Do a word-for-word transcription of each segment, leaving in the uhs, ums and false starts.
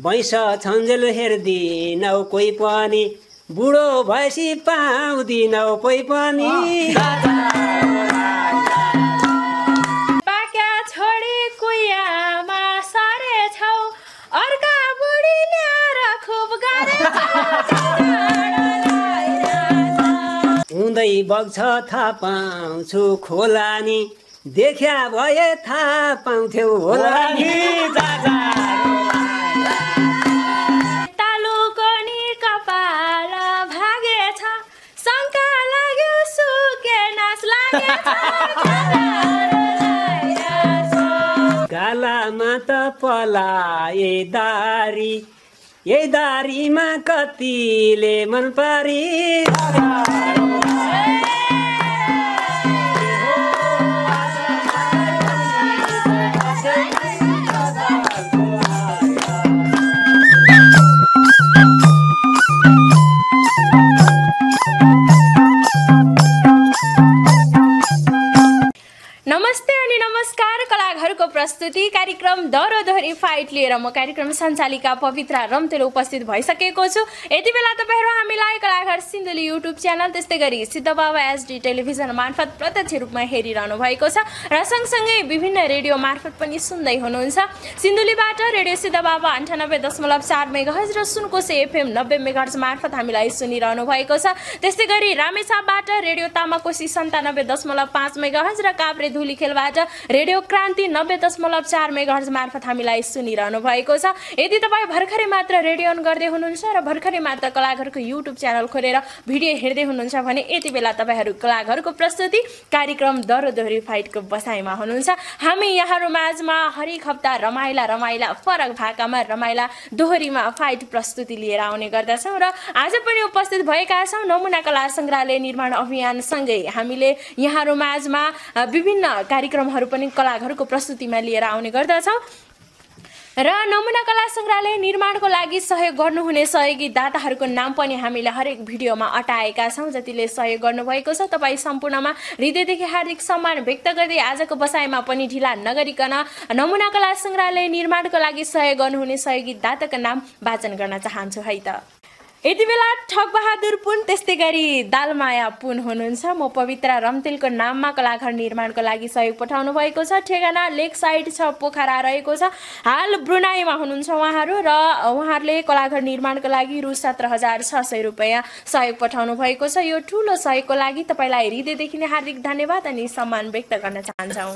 भैँस छन्जेल हेर्दिनौ कोही पनि बुढो भएपछि पाउँदिनौ कोही पनि पाक्या छोडी कुयामा सरेछौ अर्का बुढी ल्याएर खुब हुँदै बग्छ थाहा पाउँछु खोला नि देख्या भए थाहा पाउँथ्यौ होला नि तालुको नि कपाल भागेछ शङ्का लाग्यो सुके नास लागेछ गालामा त पलाए दारी यही दारीमा कतिले मन पारी नमस्ते अनि नमस्कार कलाघरको प्रस्तुति कार्यक्रम दरो दोहोरी फाइट लिएर म कार्यक्रम सञ्चालिका पवित्रा रम्तेल उपस्थित भइसकेको छु। यति बेला तपाईहरु हामीलाई कलाघर सिन्धुली युट्युब च्यानल त्यस्तै गरी सिद्धबाबा एसडी टेलिभिजन मार्फत प्रत्यक्ष रूपमा हेरिरहनु भएको छ र सँगसँगै विभिन्न रेडियो मार्फत पनि सुन्दै हुनुहुन्छ। सिन्धुलीबाट रेडियो सिद्धबाबा अन्ठानब्बे दशमलव चार मेगाहर्ज र सुनकोशी एफएम नब्बे मेगाहर्ज मार्फत हामीलाई सुनिरहनु भएको छ। त्यस्तै गरी रामेछापबाट रेडियो तामाकोशी सन्तानब्बे दशमलव पाँच मेगाहर्ज र काभ्रे धुलीखेलबाट रेडियो क्रान्ति नब्बे दशमलव चार मेगाहर्ज मार्फत हामीलाई सुनिरहनु भएको छ। यदि तपाईँ भर्खरै मात्र रेडियो अन गर्दै हुनुहुन्छ र भर्खरै मात्र कलाघरको युट्युब च्यानल खोलेर भिडियो हेर्दै हुनुहुन्छ भने यति बेला तपाईहरू कलाघरको प्रस्तुति कार्यक्रम दरो दोहोरी फाइटको बसाइमा हुनुहुन्छ। हामी यहाँहरू माझमा हरेक हप्ता रमाइला रमाइला फरक भाकामा रमाइला दोहोरीमा फाइट प्रस्तुति लिएर आउने गर्दछौँ र आज पनि उपस्थित भएका छौँ नमुना कला सङ्ग्रहालय निर्माण अभियानसँगै हामीले यहाँहरू माझमा विभिन्न कार्यक्रमहरू पनि कलाघरको प्रस्तुतिमा लिएर आउने गर्दछौँ र नमुना कला सङ्ग्रहालय निर्माणको लागि सहयोग गर्नुहुने सहयोगी दाताहरूको नाम पनि हामीले हरेक भिडियोमा अटाएका छौँ। जतिले सहयोग गर्नुभएको छ तपाईँ सम्पूर्णमा हृदयदेखि हार्दिक सम्मान व्यक्त गर्दै आजको बसाइमा पनि ढिला नगरिकन नमुना कला सङ्ग्रहालय निर्माणको लागि सहयोग गर्नुहुने सहयोगी दाताको नाम वाचन गर्न चाहन्छु है त। यति बेला ठगबहादुर पुन त्यस्तै गरी दालमाया पुन हुनुहुन्छ। म पवित्रा रम्तेलको नाममा कलाघर निर्माणको लागि सहयोग पठाउनु भएको छ। ठेगाना लेक साइड छ पोखरा रहेको छ। हाल ब्रुनाईमा हुनुहुन्छ उहाँहरू र उहाँहरूले कलाघर निर्माणको लागि रु सत्र हजार छ सय रुपियाँ सहयोग पठाउनु भएको छ। यो ठुलो सहयोगको लागि तपाईँलाई हृदयदेखि नै हार्दिक धन्यवाद अनि सम्मान व्यक्त गर्न चाहन्छौँ।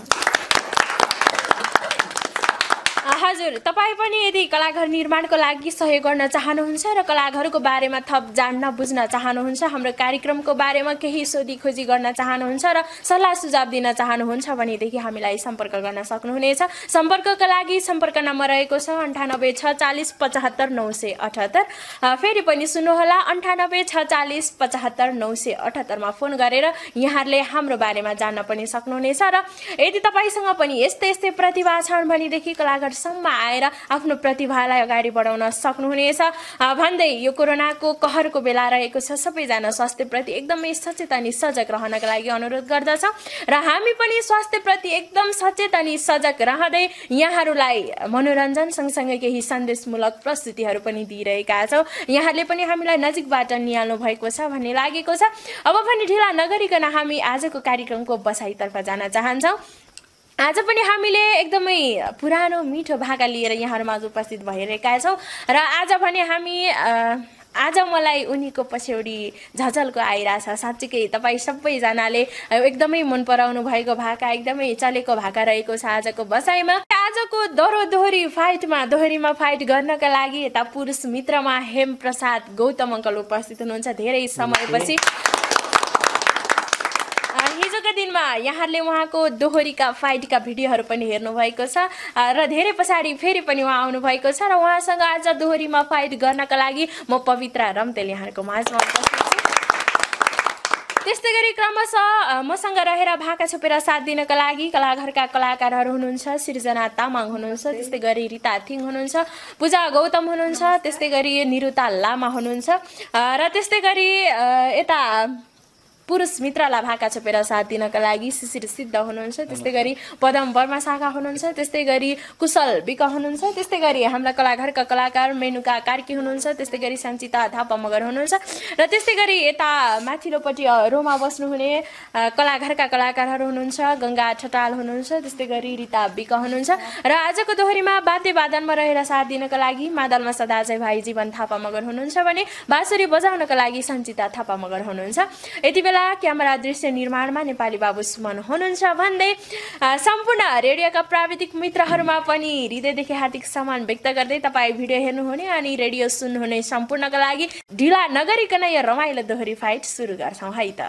हजुर तपाईँ पनि यदि कलाघर निर्माणको लागि सहयोग गर्न चाहनुहुन्छ र कलाघरको बारेमा थप जान्न बुझ्न चाहनुहुन्छ हाम्रो कार्यक्रमको बारेमा केही सोधी खोजी गर्न चाहनुहुन्छ र सल्लाह सुझाव दिन चाहनुहुन्छ भनेदेखि हामीलाई सम्पर्क गर्न सक्नुहुनेछ। सम्पर्कका लागि सम्पर्क नम्बर रहेको छ अन्ठानब्बे छ चालिस पचहत्तर नौ सय अठहत्तर। फेरि पनि सुन्नुहोला अन्ठानब्बे छ चालिस पचहत्तर नौ सय अठहत्तरमा फोन गरेर यहाँहरूले हाम्रो बारेमा जान्न पनि सक्नुहुनेछ र यदि तपाईँसँग पनि यस्तै यस्तै प्रतिभा छन् भनेदेखि कलाघर सम्म आएर आफ्नो प्रतिभालाई अगाडि बढाउन सक्नुहुनेछ भन्दै यो कोरोनाको कहरको बेला रहेको छ सबैजना स्वास्थ्यप्रति एकदमै सचेत अनि सजग रहनका लागि अनुरोध गर्दछौँ र हामी पनि स्वास्थ्यप्रति एकदम सचेत अनि सजग रहँदै यहाँहरूलाई मनोरञ्जन सँगसँगै केही सन्देशमूलक प्रस्तुतिहरू पनि दिइरहेका छौँ। यहाँहरूले पनि हामीलाई नजिकबाट निहाल्नु भएको छ भन्ने लागेको छ। अब पनि ढिला नगरिकन हामी आजको कार्यक्रमको बसाइतर्फ जान चाहन्छौँ। आज पनि हामीले एकदमै पुरानो मिठो भाका लिएर यहाँहरूमा उपस्थित भइरहेका छौँ र आज भने हामी आज मलाई उनीको पछ्यौडी झझल्को आइरहेछ। साँच्चीकै तपाईँ सबैजनाले एकदमै मन पराउनु भएको भाका एकदमै चलेको भाका रहेको छ आजको बसाइमा। आजको दरो दोहोरी फाइटमा दोहोरीमा फाइट गर्नका लागि यता पुरुष मित्रमा हेम प्रसाद गौतम अङ्कल उपस्थित हुनुहुन्छ धेरै समयपछि। हिजोका दिनमा यहाँहरूले उहाँको दोहोरीका फाइटका भिडियोहरू पनि हेर्नुभएको छ र धेरै पछाडि फेरि पनि उहाँ आउनुभएको छ र उहाँसँग आज दोहोरीमा फाइट गर्नका लागि म पवित्रा रम्तेल यहाँहरूको माझमा उपस्थित छु। त्यस्तै गरी क्रमशः मसँग रहेर भाका छोपेर साथ दिनका लागि कलाघरका कलाकारहरू हुनुहुन्छ। सृजना तामाङ हुनुहुन्छ, त्यस्तै गरी रिता थिङ हुनुहुन्छ, पूजा गौतम हुनुहुन्छ, त्यस्तै गरी निरुता लामा हुनुहुन्छ र त्यस्तै गरी यता पुरुष मित्रलाई भाका छोपेर साथ दिनका लागि शिशिर सिद्ध हुनुहुन्छ, त्यस्तै गरी पदम वर्मा शाखा हुनुहुन्छ, त्यस्तै गरी कुशल विक हुनुहुन्छ, त्यस्तै गरी हाम्रा कलाघरका कलाकार मेनुका कार्की हुनुहुन्छ, त्यस्तै गरी सञ्चिता थापा मगर हुनुहुन्छ र त्यस्तै गरी यता माथिल्लोपट्टि रोमा बस्नुहुने कलाघरका कलाकारहरू हुनुहुन्छ, गङ्गा ठटाल हुनुहुन्छ, त्यस्तै गरी रिता विक हुनुहुन्छ र आजको दोहोरीमा वाद्य वादनमा रहेर साथ दिनका लागि मादलमा सदा चाहिँ भाइ जीवन थापा मगर हुनुहुन्छ भने बाँसुरी बजाउनका लागि सञ्चिता थापा मगर हुनुहुन्छ। यति बेला क्यामेरा दृश्य निर्माणमा नेपाली बाबु सुमन हुनुहुन्छ भन्दै सम्पूर्ण रेडियोका प्राविधिक मित्रहरूमा पनि हृदयदेखि हार्दिक सम्मान व्यक्त गर्दै तपाईँ भिडियो हेर्नुहुने अनि रेडियो सुन्नुहुने सम्पूर्णका लागि ढिला नगरिकन यो रमाइलो दोहोरी फाइट सुरु गर्छौँ है त।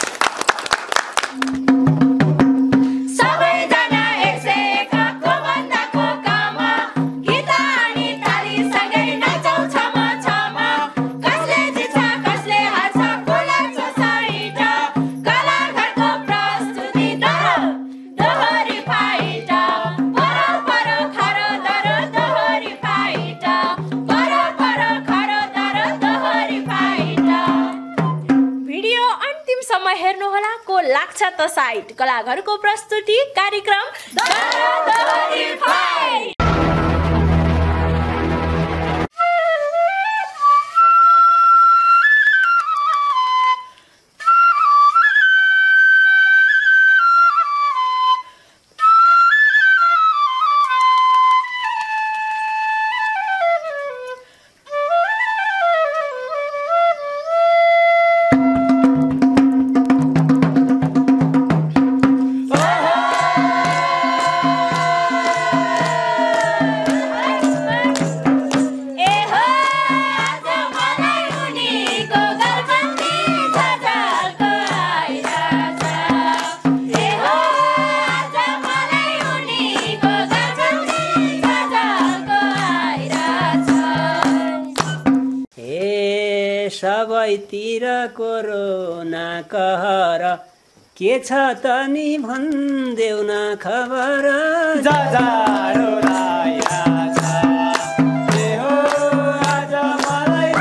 हेर्नुहोला को लाग्छ त साइट कलाघरको प्रस्तुति कार्यक्रम दोहोरी फाइट। सबैतिर कोरोना कहर के छ त नि भन्देऊ न खबर जाजाडो लागिरहेछ ए हो आज मलाई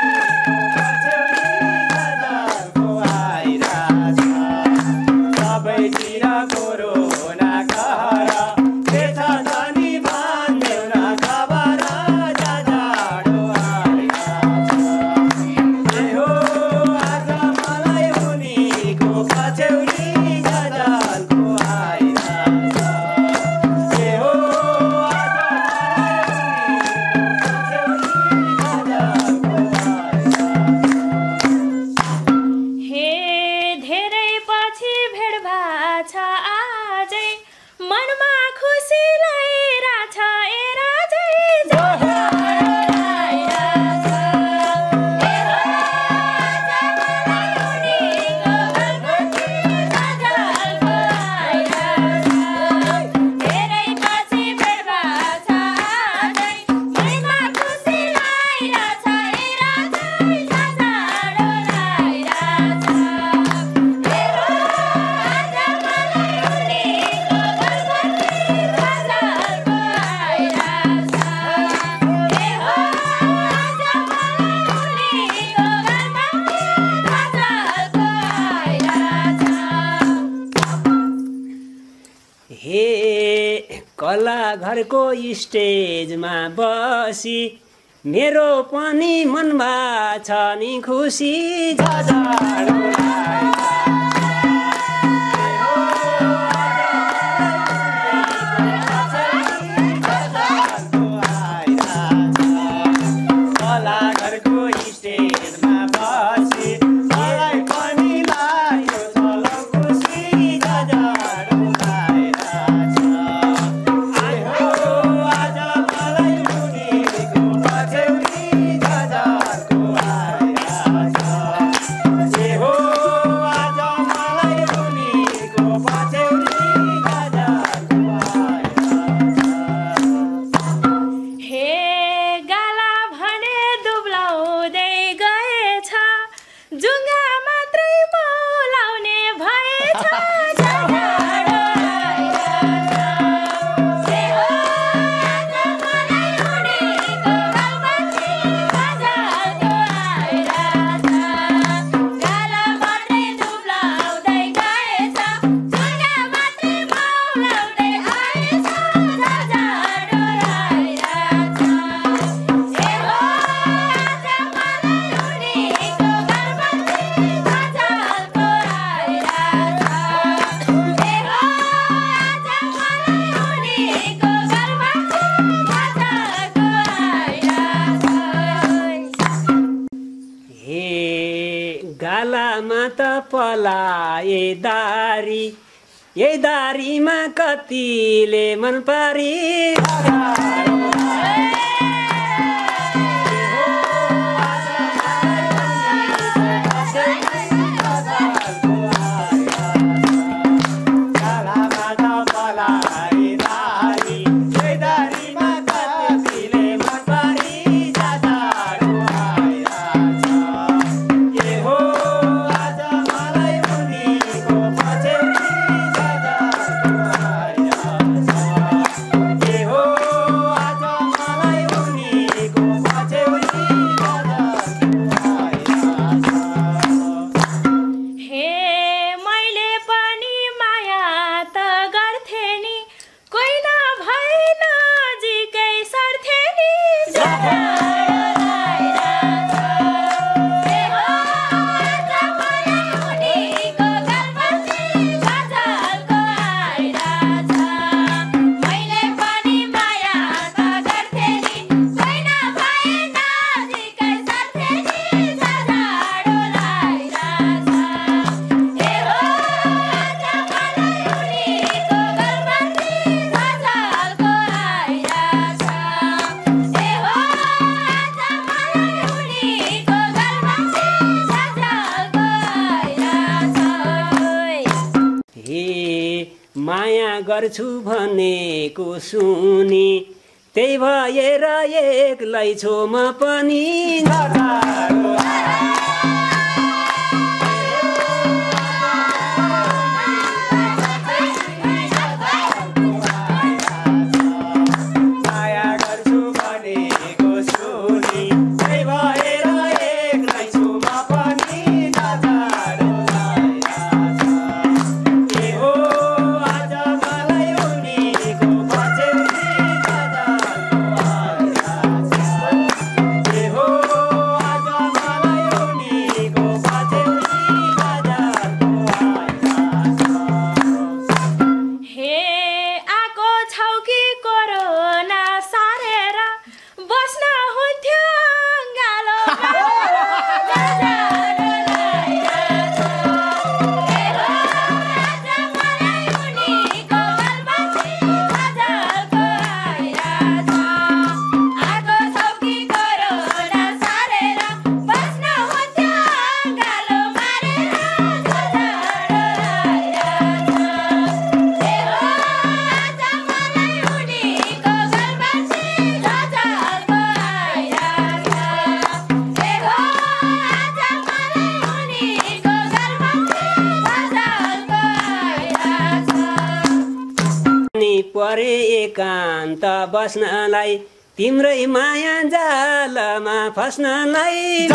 जाजाडो आइरहेछ सबैतिर कोरोना कहर के छ त नि भन्देऊ न खबर जाजाडो आइरहेछ ए हो आज मलाई उनीको पछ्यौरी जाजाडो आइरहेछ ए हो आज मलाई उनीको हे धेरै पछि भेट भाछ आजै मनमा खुसी लागिरहेछ ए राजै जाइरहेछ ए हो आज मलाई उनीको घरपछि जाजाडो आइरहेछ धेरै पछि भेट भाछ आजै मनमा खुसी लागिरहेछ ए राजै जाजाडो आइरहेछ ए हो आज मलाई उनीको घरपछि जाजाडो आइरहेछ ए हो आज मलाई उनीको घरपछि जाजाडो आइरहेछ। हे कला घरको स्टेजमा बसी मेरो पनि मनमा छ नि खुसी जाजाडो कला घरको स्टेजमा बसी मलाई पनि लाग्यो छ खुसी जाजाडो आइरहेछ आइ हो आज मलाई उनीको पछ्यौरी जाजाडो आइरहेछ ए हो गालामा त पलाए दारी यही दारीमा कतिले मन पारी गर्छु भनेको सुनि त्यही भएर एक्लै छु म पनि परे एकान्त बस्नलाई तिम्रै माया जालमा फस्नलाई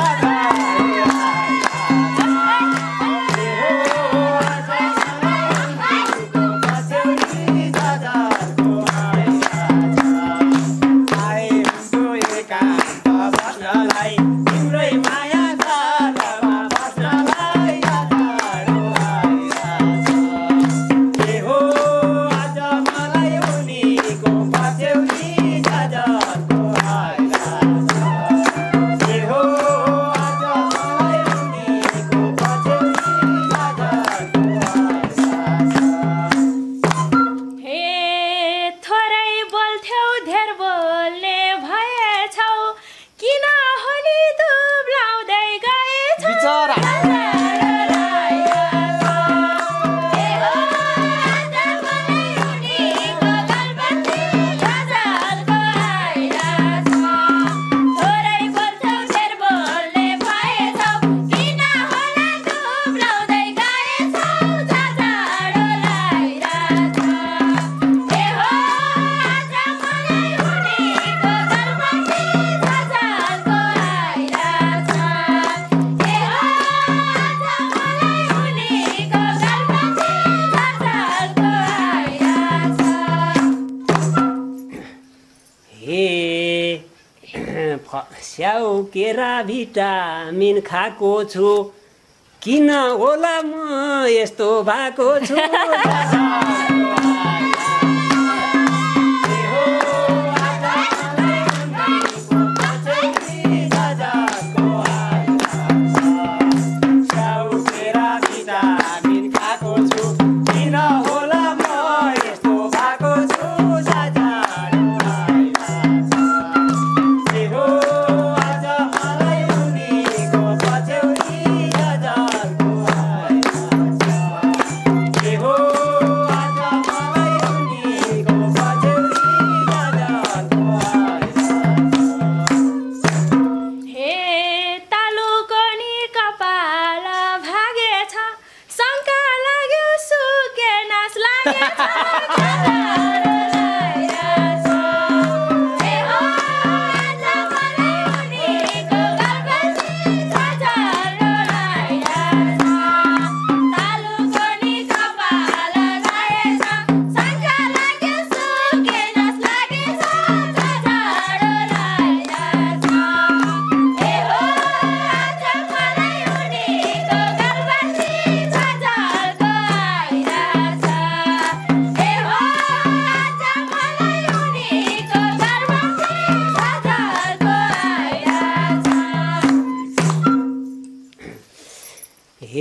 स्याउ केरा भिटामिन खाएको छु किन होला म यस्तो भएको छु स्याउ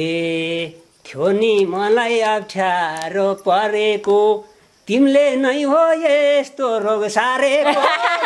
थियो नि मलाई अप्ठ्यारो परेको तिमीले नै हो यस्तो रोग सारेको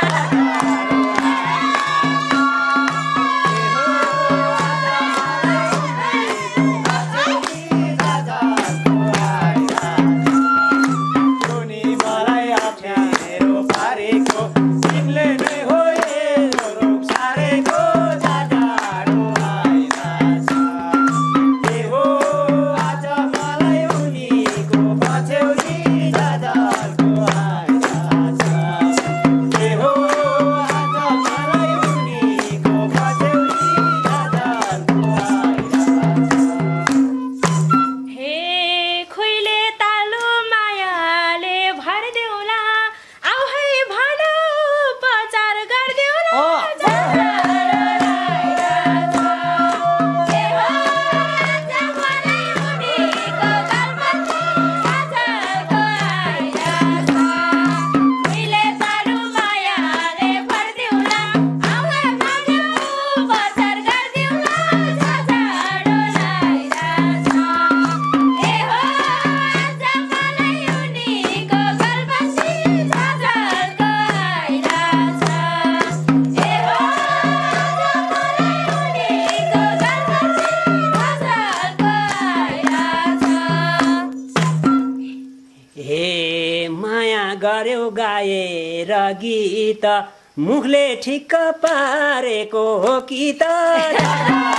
गर्यो गाएर गीत मुखले ठिक्क पारेको हो कि त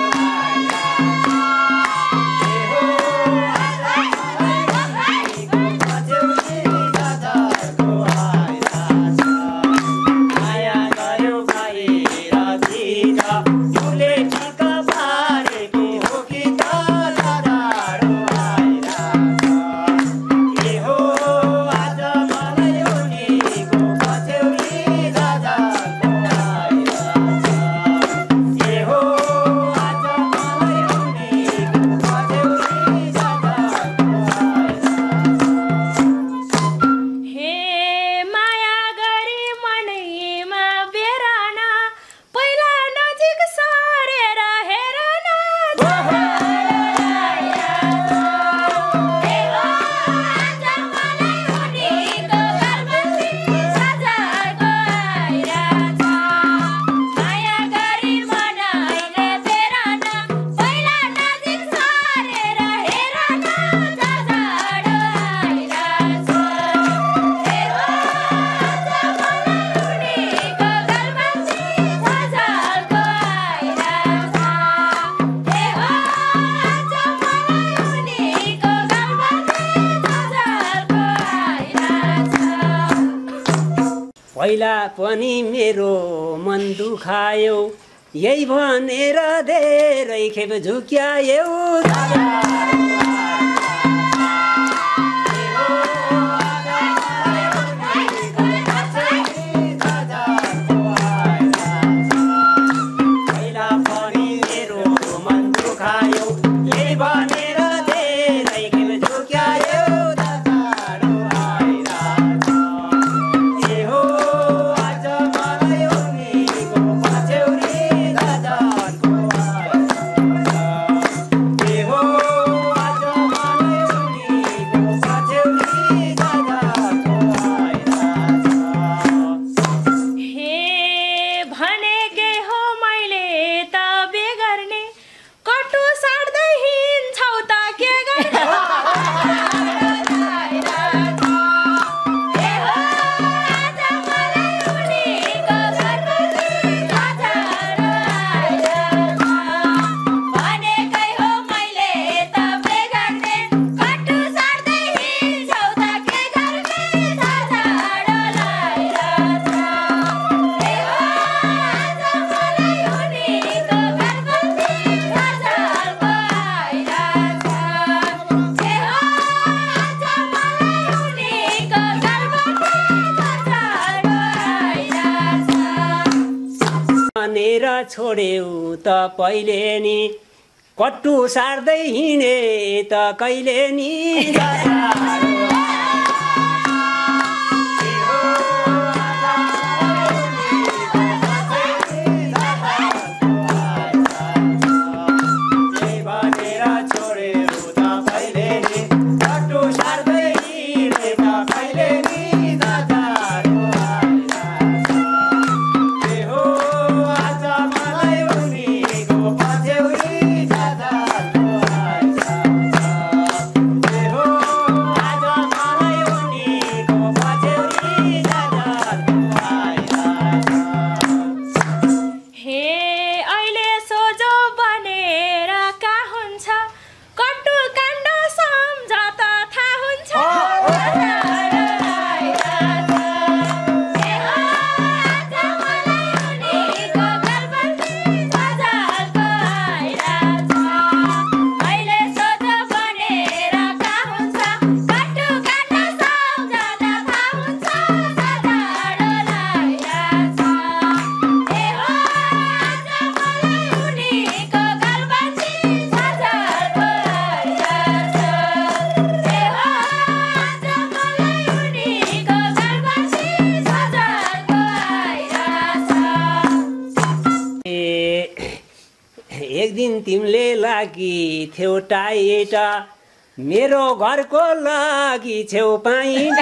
पहिला पनि मेरो मन दुखायो यही भनेर धेरै खेप झुक्यायो भनेर छोड्यौ त पहिले नि कट्टु सार्दै हिँडे त कहिले नि भनेर थियौ टाइट मेरो घरको लागि छेउ पाइट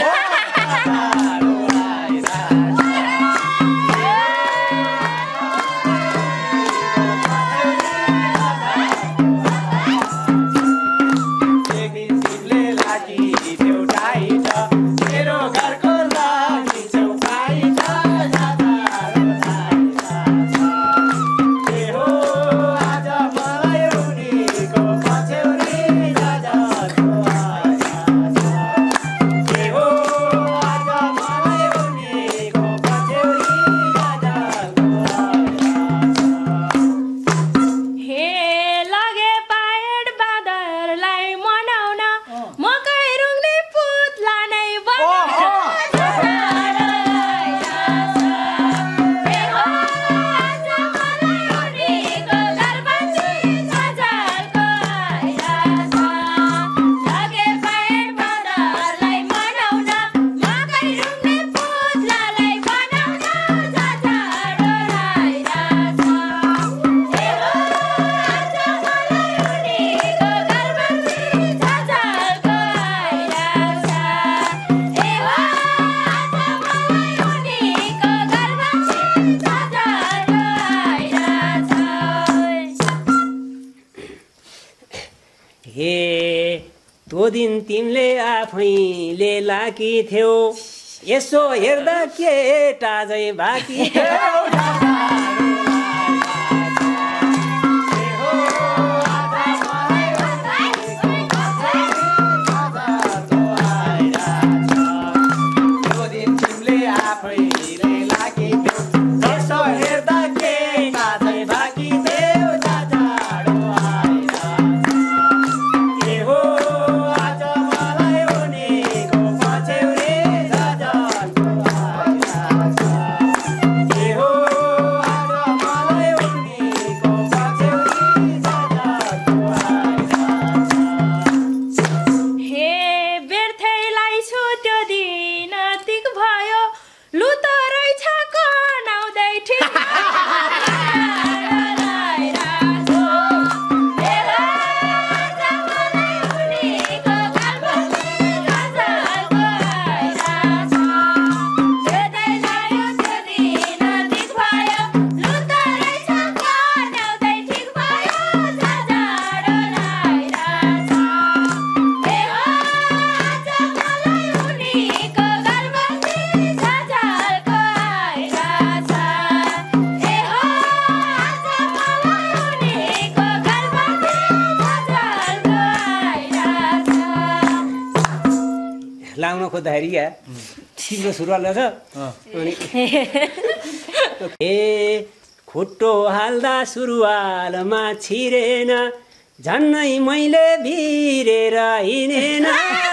त्यो दिन तिमीले आफैले लाकी थियौ यसो हेर्दा केटा झै बाँकी लाउन खोज्दाखेरि या सिक्न सुरुवात गर्छ अनि ए खुट्टो हाल्दा सुरुवालमा छिरेन झन्नै मैले भिरेर हिँडेन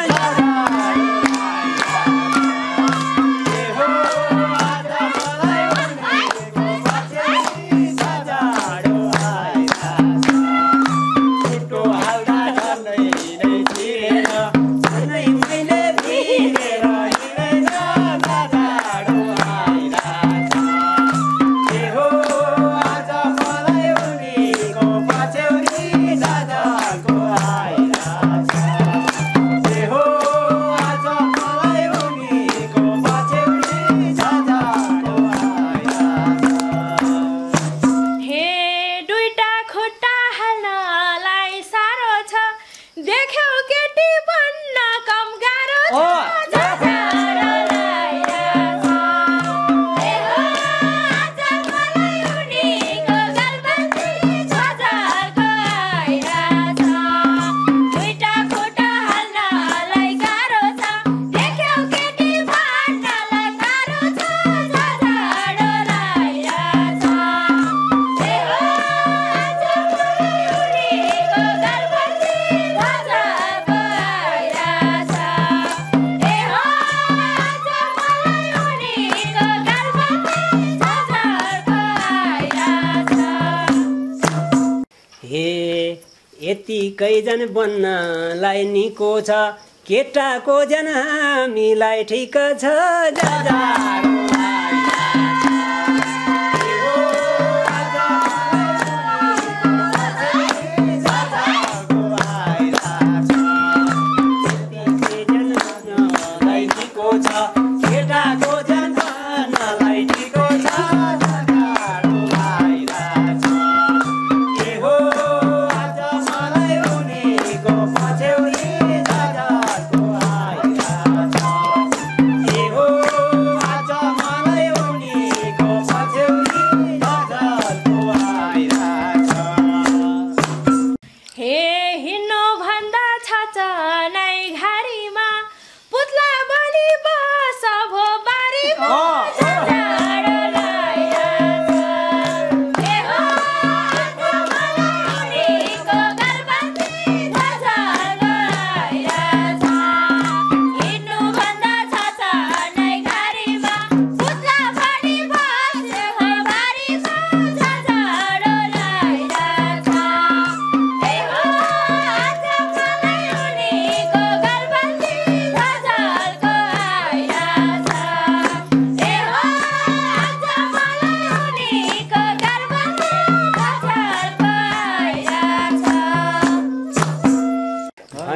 यतिकैजन बन्नलाई निको छ केटाको जन हामीलाई ठिक छ जा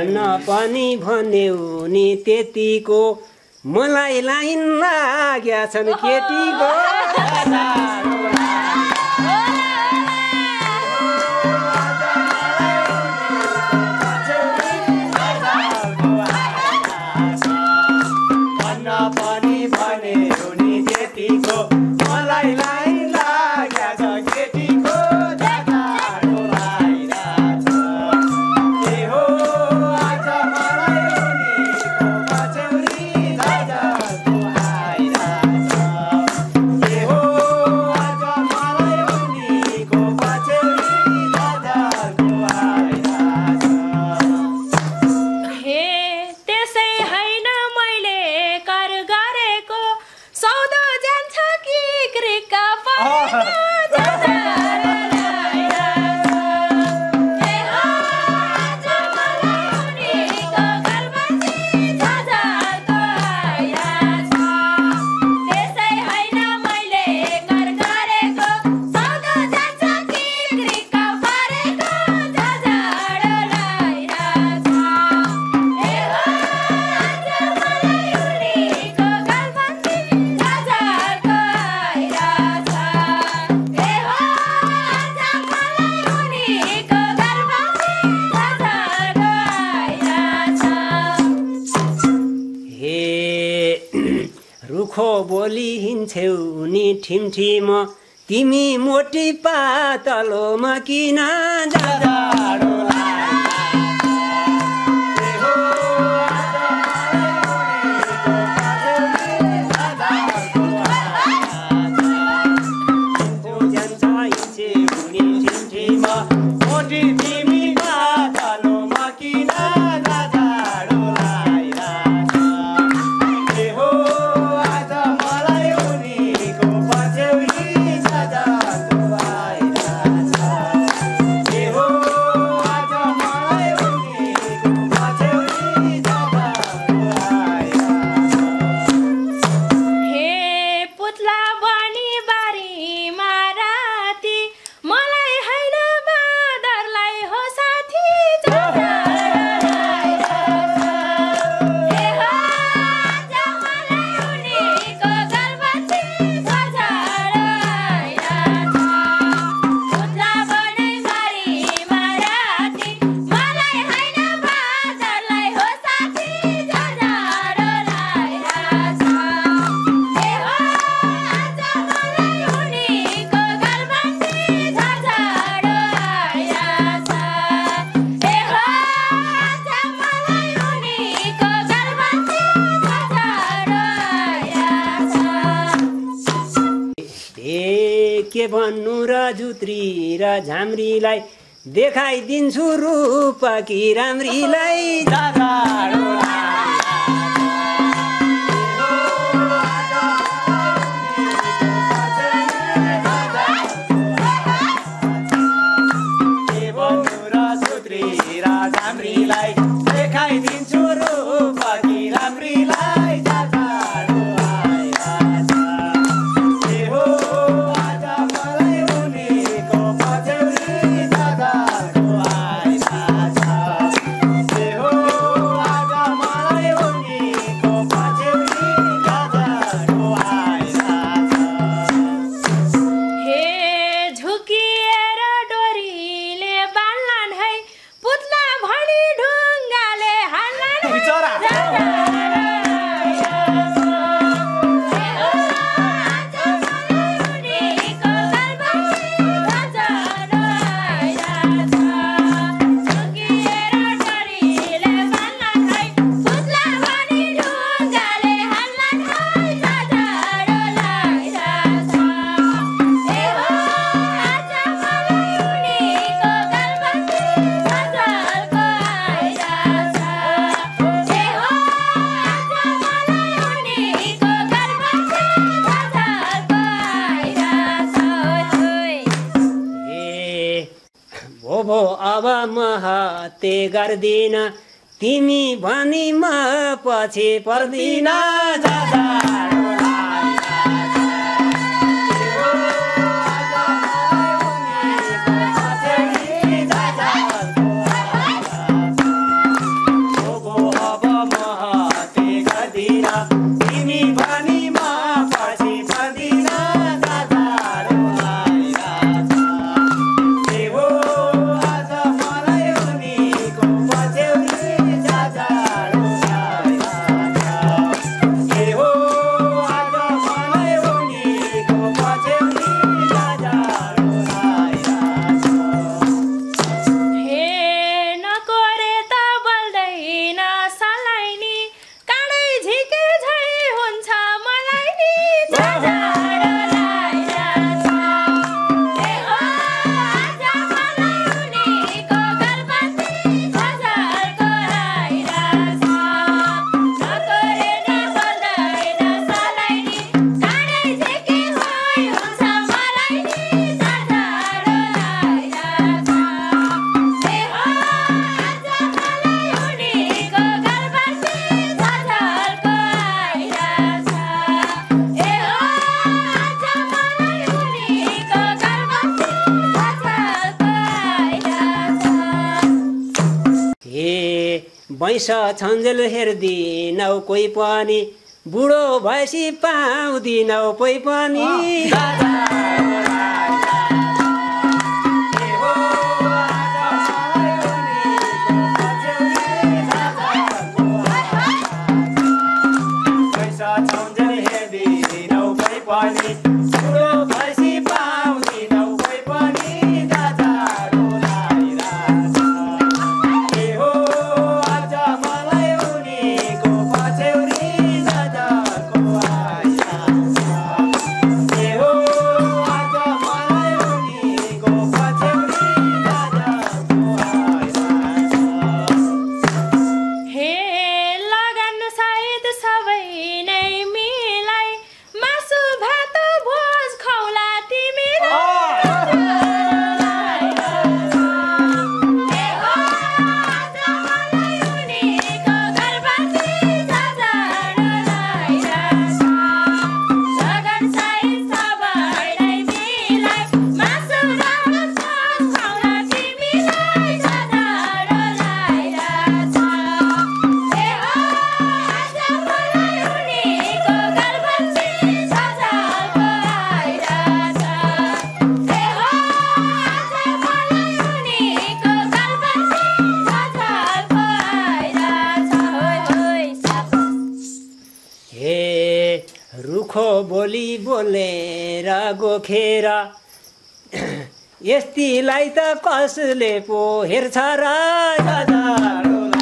भन्न पनि भन्यौ नि त्यतिको मलाई लाइन लाग्या छन् केटीको रुखो बोली हिँड्छौ नि ठिमठिम तिमी मोटी पातलोमा किन जाडो के भन्नु र जुत्री र झाम्रीलाई देखाइदिन्छु रूपकी राम्रीलाई देखाइदिन्छु रूपकी राम्रीलाई भो अब म हत्ते गर्दिन तिमी भनी म पछि पर्दिन हे भैँस छन्जेल हेर्दिनौ कोही पनि बुढो भएपछि पाउँदिनौ कोही पनि बोली बोलेर गोखेर यस्तीलाई त कसले पो हेर्छ र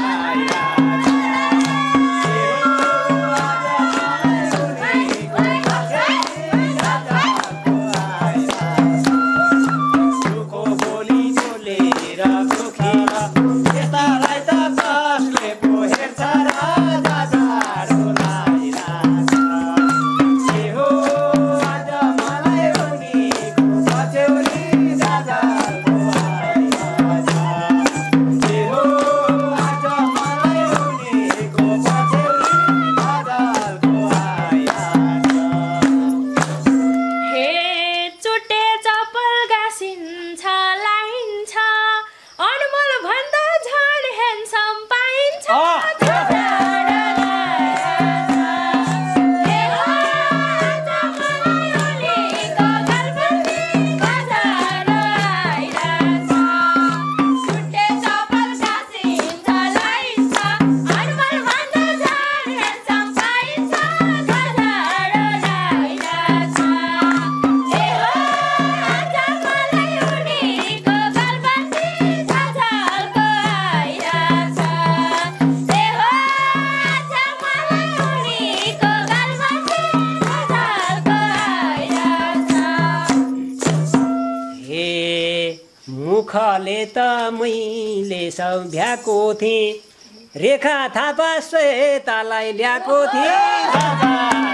मुखले त मैले सम्झ्याएको थिएँ रेखा थापा श्वेतालाई ल्याएको थिएँ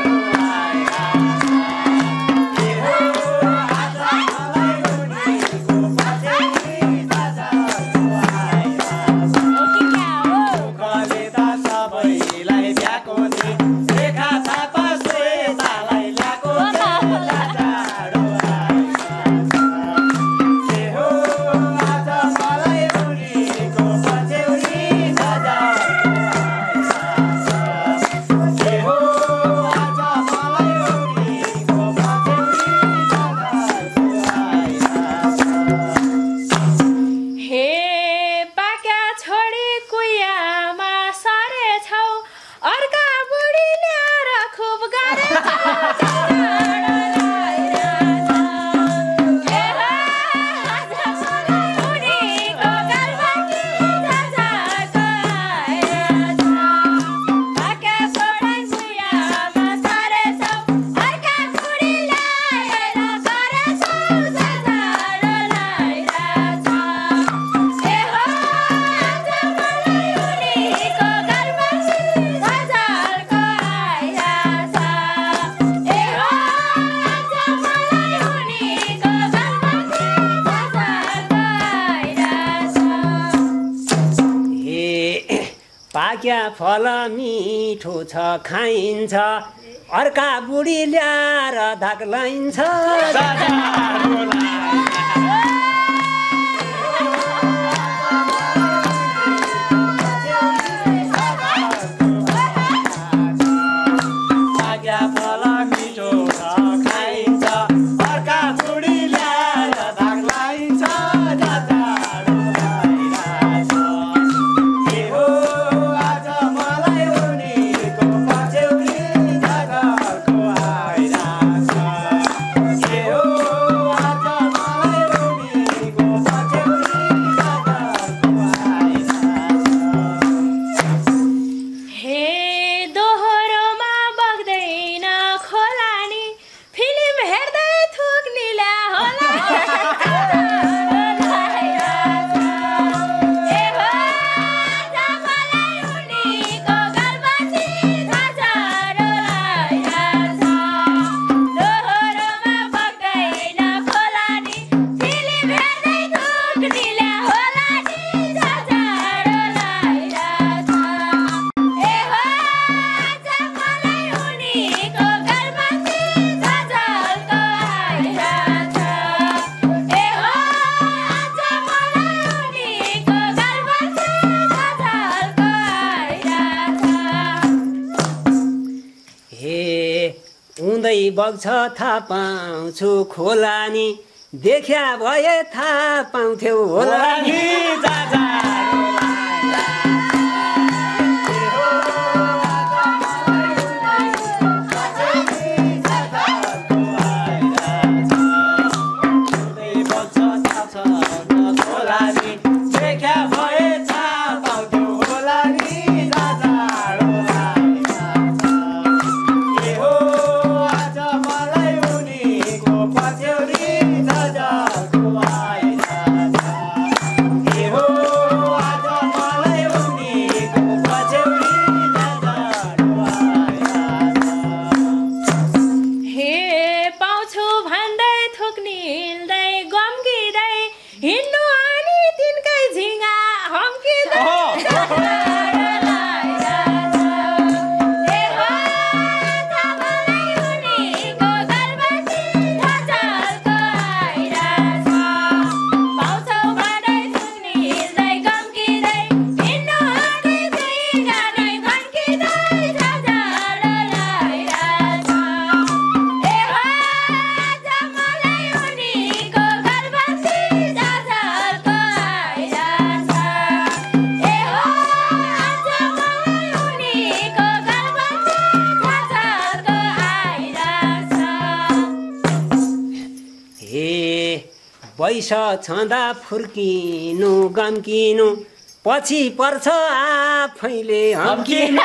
पाक्या फल मिठो छ खाइन्छ अर्का बुढी ल्याएर धाक लाइन्छ हिउँदै बग्छ थाहा पाउँछु खोला नि देख्या भए थाहा पाउँथ्यौ होला नि पैस छँदा फुर्किनु गम्किनु पछि पर्छ आफैले हम्किनु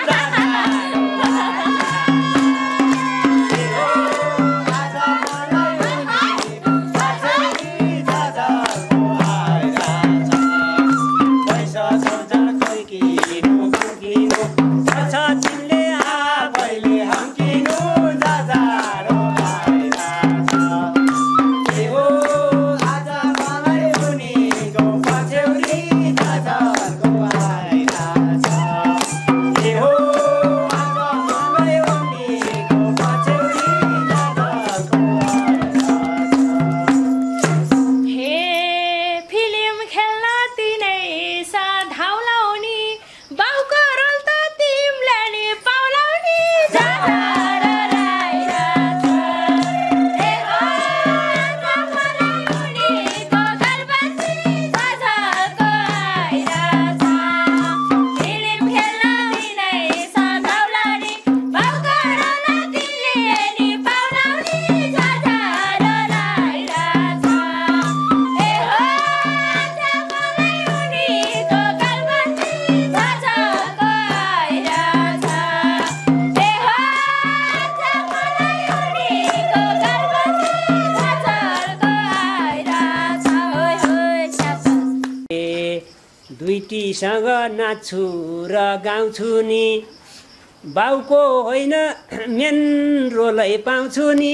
दुईटीसँग नाच्छु र गाउँछु नि बाउको होइन मेन्रोलै पाउँछु नि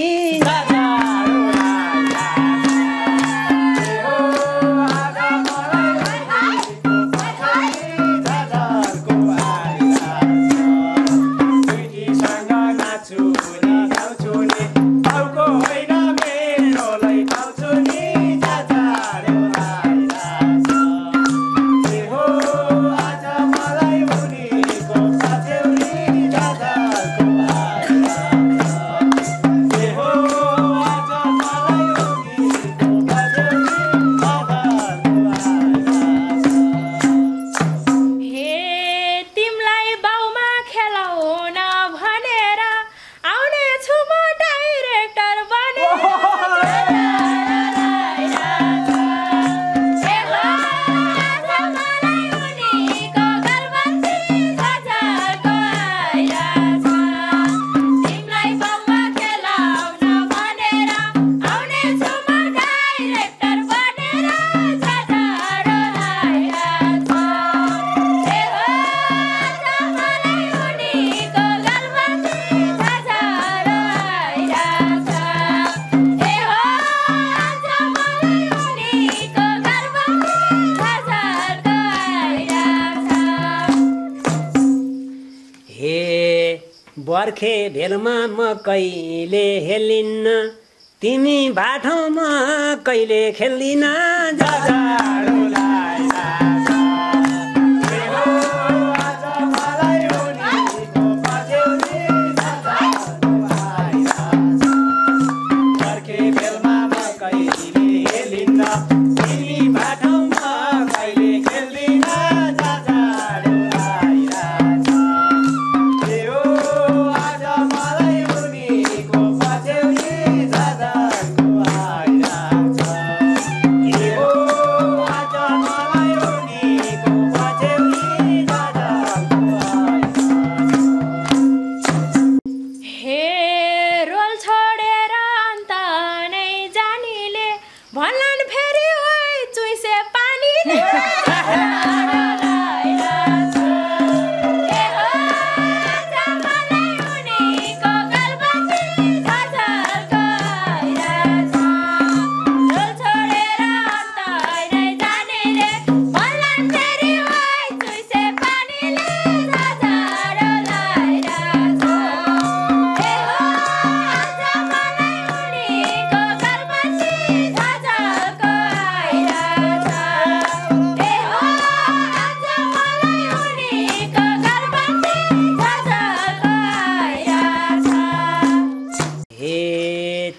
बर्खे भेलमा म कहिले हेलिन्न तिमी बाटोमा कहिले खेल्दिन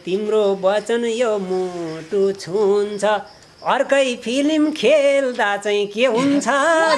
तिम्रो वचन यो मुटु छुन्छ अर्कै फिल्म खेल्दा चाहिँ के हुन्छ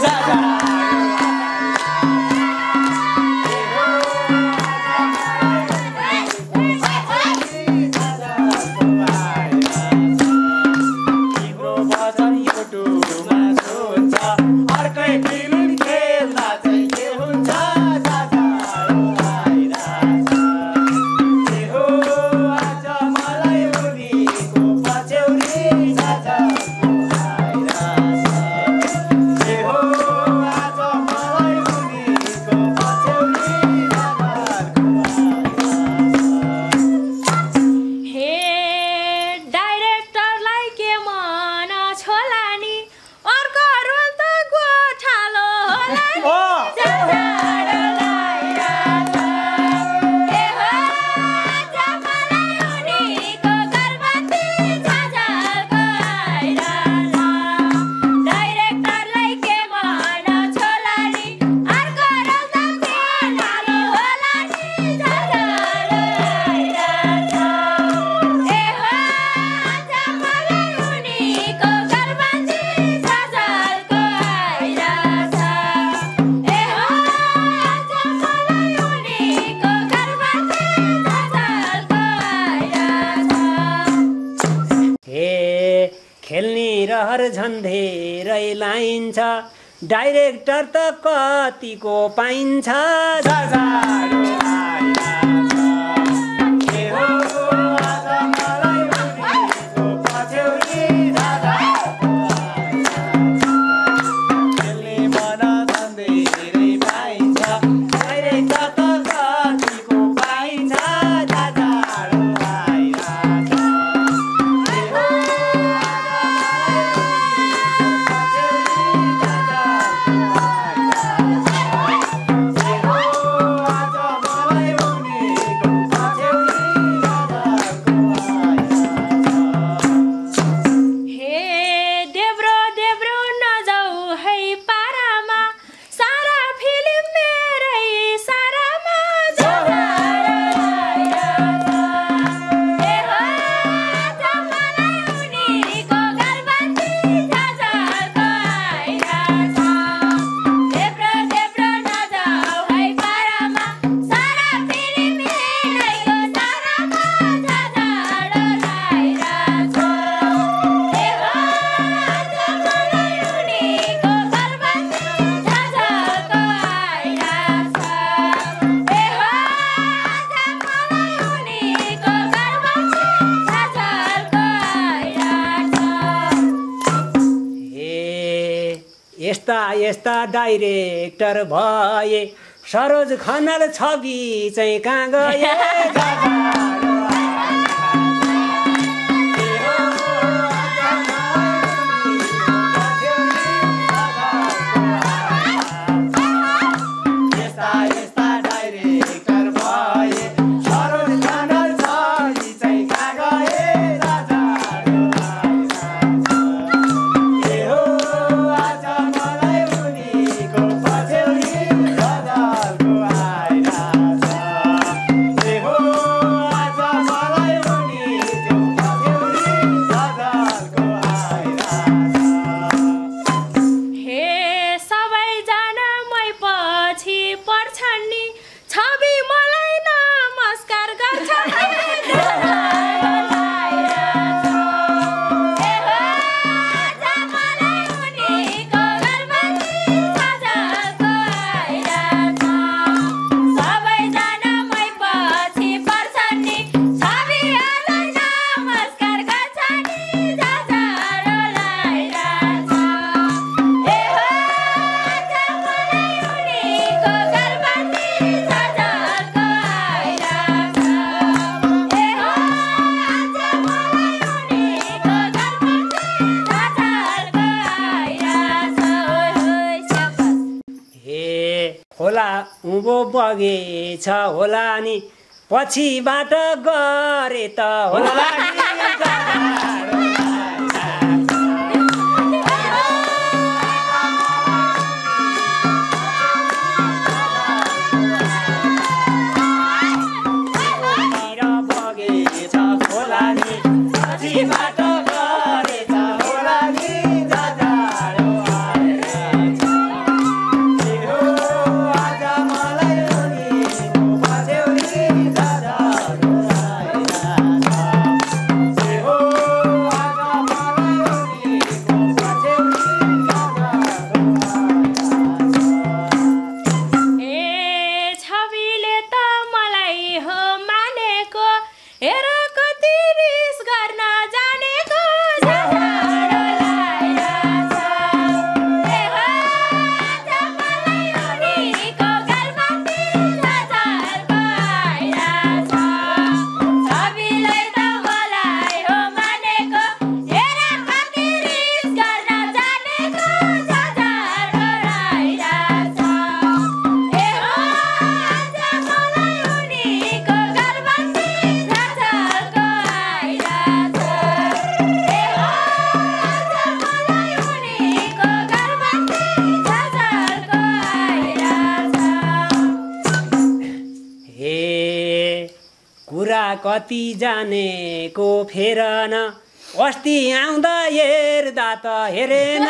झन्धेरै लाइन्छ डाइरेक्टर त कतिको पाइन्छ यस्ता यस्ता डाइरेक्टर भए सरोज खनाल छवि चाहिँ कहाँ गए होला उँभो बगेछ होला नि पछिबाट गरे त होला बगेछ होला कति जानेको फेर न अस्ति आउँदा हेर्दा त हेरेन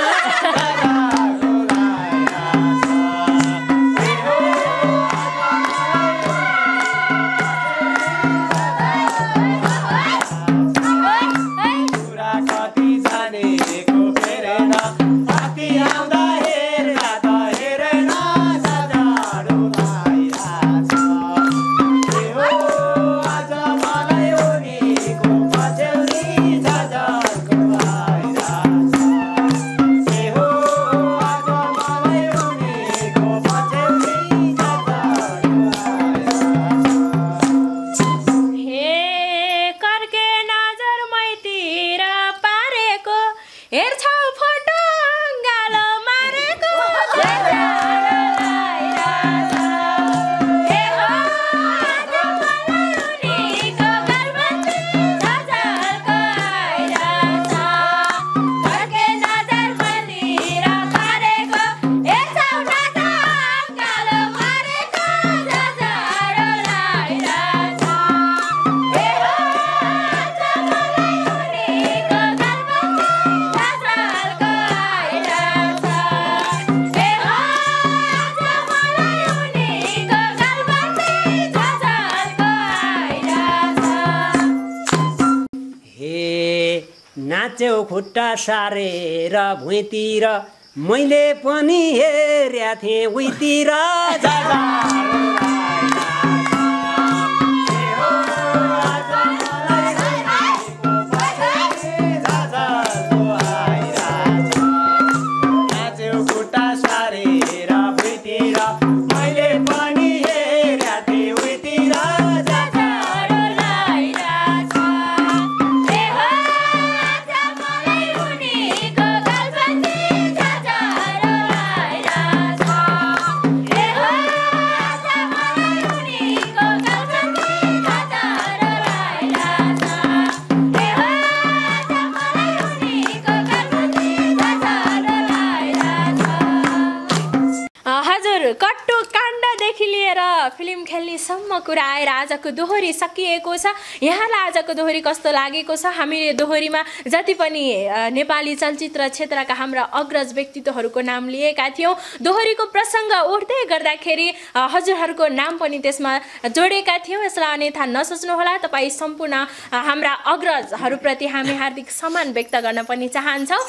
नाच्यौ खुट्टा सारेर भुइँतिर मैले पनि हेर्या थिएँ उहीतिर फिल्म खेल्नेसम्म कुरा आएर आजको दोहोरी सकिएको छ। यहाँलाई आजको दोहोरी कस्तो लागेको छ? हामीले दोहोरीमा जति पनि नेपाली चलचित्र क्षेत्रका हाम्रा अग्रज व्यक्तित्वहरूको नाम लिएका थियौँ। दोहोरीको प्रसङ्ग उठ्दै गर्दाखेरि हजुरहरूको नाम पनि त्यसमा जोडेका थियौँ। यसलाई अन्यथा नसोच्नुहोला। तपाईँ सम्पूर्ण हाम्रा अग्रजहरूप्रति हामी हार्दिक सम्मान व्यक्त गर्न पनि चाहन्छौँ।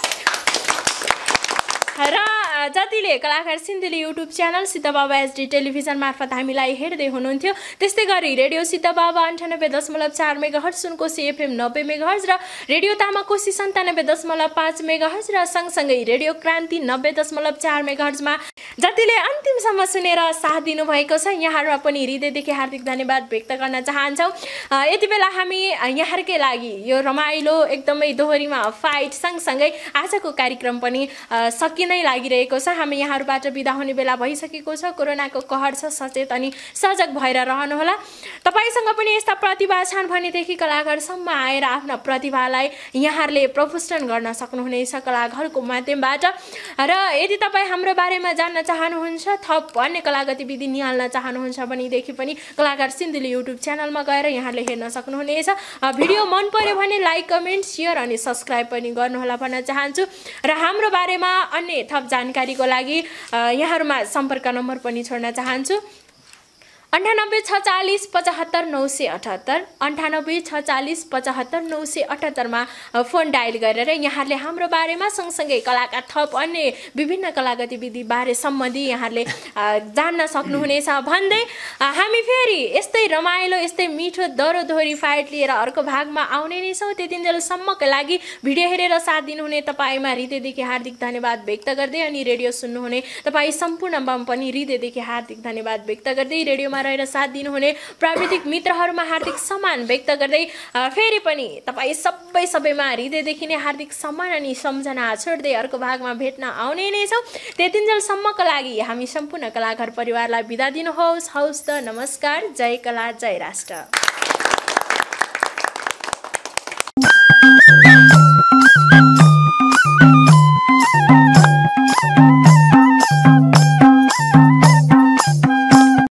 र जतिले कलाकार Sindhuli YouTube channel Siddhababa HD television मार्फत हामीलाई हेर्दै हुनुहुन्थ्यो, त्यस्तै गरी रेडियो सिद्धबाबा अन्ठानब्बे दशमलव चार मेगाहर्ज सुनकोशी एफएम नब्बे मेगाहर्ज र रेडियो तामाकोशी सन्तानब्बे दशमलव पाँच मेगाहर्ज र सँगसँगै रेडियो क्रान्ति नब्बे दशमलव चार मेगाहर्जमा जतिले अन्तिमसम्म सुनेर साथ दिनुभएको छ, यहाँहरूमा पनि हृदयदेखि हार्दिक धन्यवाद व्यक्त गर्न चाहन्छौँ। यति बेला हामी यहाँहरूकै लागि यो रमाइलो एकदमै दोहोरीमा फाइट सँगसँगै आजको कार्यक्रम पनि सकिनै लागिरहेको छ। हामी यहाँहरूबाट बिदा हुने बेला भइसकेको छ। कोरोनाको कहर छ, सचेत अनि सजग भएर रहनुहोला। तपाईँसँग पनि यस्ता प्रतिभा छन् भनेदेखि कलाकारसम्म आएर आफ्ना प्रतिभालाई यहाँहरूले प्रफुष्टन गर्न सक्नुहुनेछ कलाघरको माध्यमबाट। र यदि तपाईँ हाम्रो बारेमा जान्न चाहनुहुन्छ, थप अन्य कला गतिविधि निहाल्न चाहनुहुन्छ भनेदेखि पनि कलाकार सिन्धुली युट्युब च्यानलमा गएर यहाँले हेर्न सक्नुहुनेछ। भिडियो मन पर्यो भने लाइक, कमेन्ट, सेयर अनि सब्सक्राइब पनि गर्नुहोला भन्न चाहन्छु। र हाम्रो बारेमा अन्य थप जानकारीको लागि यहाँहरूमा सम्पर्क नम्बर पनि छोड्न चाहन्छु। अन्ठानब्बे छ चालिस पचहत्तर नौ सय अठहत्तर अन्ठानब्बे छ चालिस पचहत्तर नौ सय अठहत्तरमा फोन डायल गरेर यहाँहरूले हाम्रो बारेमा सँगसँगै कलाका थप अन्य विभिन्न कला गतिविधि बारे सम्बन्धी यहाँहरूले जान्न सक्नुहुनेछ भन्दै हामी फेरि यस्तै रमाइलो यस्तै मिठो दरो दोहोरी फाइट लिएर अर्को भागमा आउने नै छौँ। त्यतिन्जेलसम्मको लागि भिडियो हेरेर साथ दिनुहुने तपाईँमा हृदयदेखि हार्दिक धन्यवाद व्यक्त गर्दै अनि रेडियो सुन्नुहुने तपाईँ सम्पूर्णमा पनि हृदयदेखि हार्दिक धन्यवाद व्यक्त गर्दै रेडियोमा रहेर साथ दिनुहुने प्राविधिक मित्रहरूमा हार्दिक सम्मान व्यक्त गर्दै फेरि पनि तपाईँ सबै सबैमा हृदयदेखि नै हार्दिक सम्मान अनि सम्झना छोड्दै अर्को भागमा भेट्न आउने नै छौँ। त्यतिन्जेलसम्मको लागि हामी सम्पूर्ण कलाकार परिवारलाई बिदा दिनुहोस्। हौस् त, नमस्कार, जय कला, जय राष्ट्र।